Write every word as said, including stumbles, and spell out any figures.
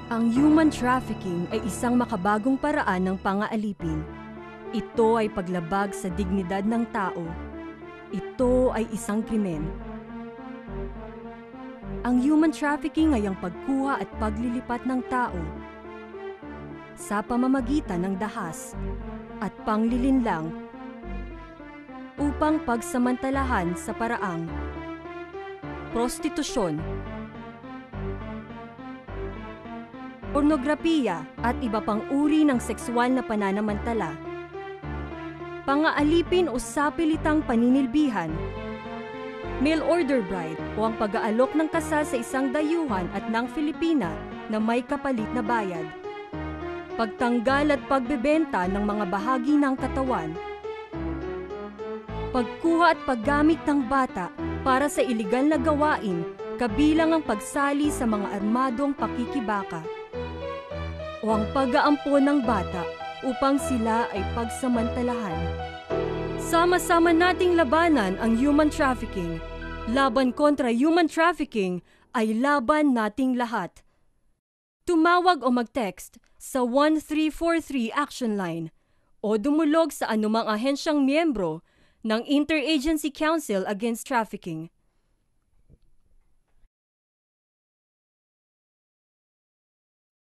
Ang human trafficking ay isang makabagong paraan ng pang-aalipin. Ito ay paglabag sa dignidad ng tao. Ito ay isang krimen. Ang human trafficking ay ang pagkuha at paglilipat ng tao sa pamamagitan ng dahas at panglilinlang upang pagsamantalahan sa paraang prostitusyon, pornografiya at iba pang uri ng sexual na pananamantala, pang-aalipin o sapilitang paninilbihan, mail order bride o ang pag-aalok ng kasal sa isang dayuhan at ng Filipina na may kapalit na bayad, pagtanggal at pagbebenta ng mga bahagi ng katawan, pagkuha at paggamit ng bata para sa iligal na gawain kabilang ang pagsali sa mga armadong pakikibaka, o ang pag-aampon ng bata upang sila ay pagsamantalahan. Sama-sama nating labanan ang human trafficking. Laban kontra human trafficking ay laban nating lahat. Tumawag o mag-text sa one three four three Actionline o dumulog sa anumang ahensyang miyembro ng Interagency Council Against Trafficking.